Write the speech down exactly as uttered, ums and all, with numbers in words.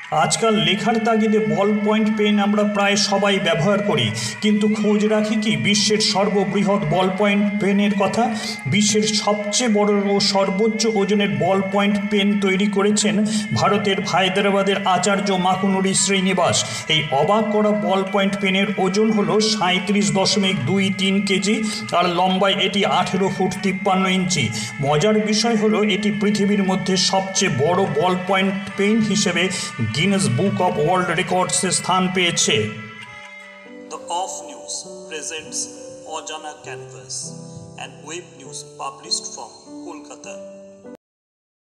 আজকাল লেখার তাগিদে বল পয়েন্ট পেন আমরা প্রায় সবাই ব্যবহার করি, কিন্তু খোঁজ রাখি কি বিশ্বের সর্ববৃহৎ বল পয়েন্ট পেনের কথা? বিশ্বের সবচেয়ে বড় ও সর্বোচ্চ ওজনের বল পয়েন্ট পেন তৈরি করেছেন ভারতের হায়দ্রাবাদের আচার্য মাকুনুরি শ্রীনিবাস। এই অবাক করা বল পয়েন্ট পেনের ওজন হলো সাঁত্রিশ দশমিক দুই তিন কেজি আর লম্বায় এটি আঠেরো ফুট তিপ্পান্ন ইঞ্চি। মজার বিষয় হলো এটি পৃথিবীর মধ্যে সবচেয়ে বড় বল পয়েন্ট পেন হিসেবে গিনেস বুক অফ ওয়ার্ল্ড রেকর্ডসে স্থান পেয়েছে। The Off News presents Ojana Canvas, an web news published from Kolkata.